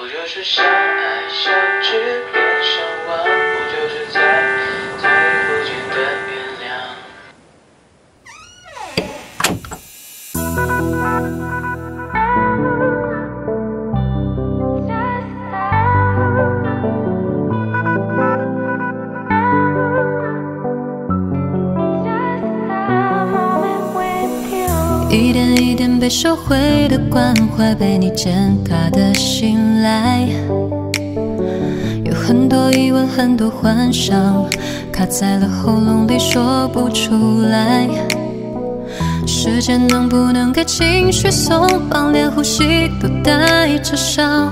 就是相爱相知变相忘，不就是再不见的原谅。 一点一点被收回的关怀，被你践踏的信赖，有很多疑问，很多幻想，卡在了喉咙里说不出来。时间能不能给情绪松绑，连呼吸都带着伤。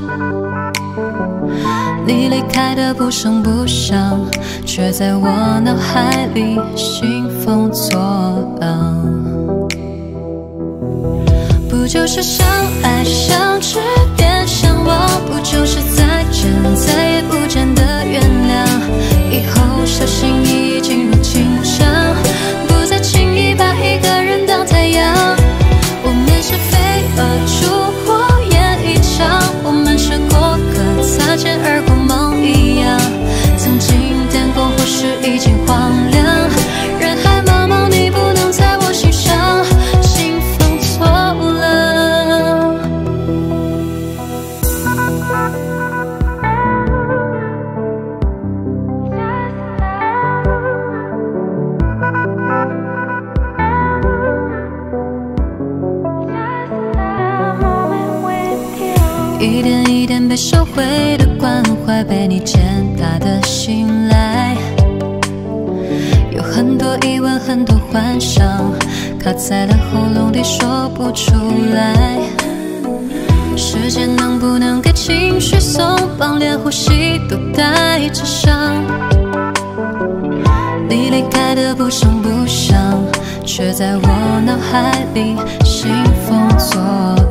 你离开的不声不响，却在我脑海里兴风作浪。不就是相爱相知变相忘，不就是再见再也不见的原谅。以后小心翼翼进入情伤，不再轻易把一个人当太阳。我们是飞蛾烛火焰一场，我们是过客擦肩而过梦一样。曾经天空或许已经荒凉，人海茫茫你不能在我心上，兴风作浪。一点一点被收回的关怀，被你践踏的信赖，有很多疑问，很多幻想，卡在了喉咙里说不出来。时间能不能给情绪松绑，连呼吸都带着伤。你离开的不声不响，却在我脑海里兴风作浪。